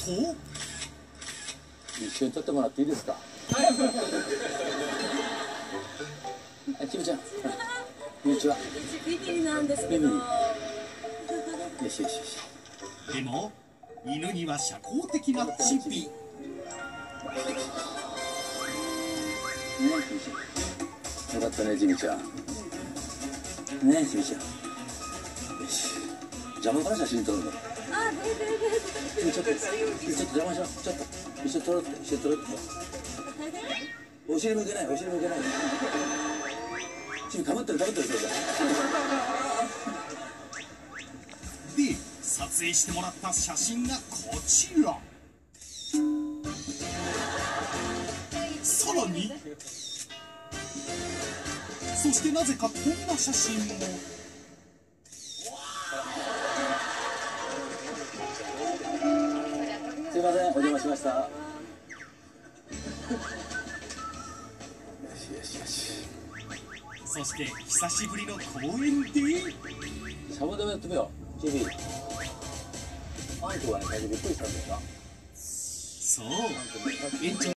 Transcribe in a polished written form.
一緒に撮ってもらっていいですか。はい、キムちゃん。こんにちは。 ビビリなんですけど。 よしよしよし。 でも犬には社交的なチビ。 ね、キムちゃん。よかったね、ジミちゃん。ね、ジミちゃん。よし。邪魔から写真撮るんだ。 あ、 ちょっと邪魔しよう。ちょっと一緒に撮ろうって、一緒に撮ろうって。お尻向けない、お尻向けない。君かぶってる、かぶってる、それじゃ。 で、撮影してもらった写真がこちら。さらに、そしてなぜかこんな写真も。 すいません、お邪魔しました。よしよしよし。 そして久しぶりの公園でシャボでもやってみよう。チビ。あんこがね、最初びっくりしたんだよな。 そう園長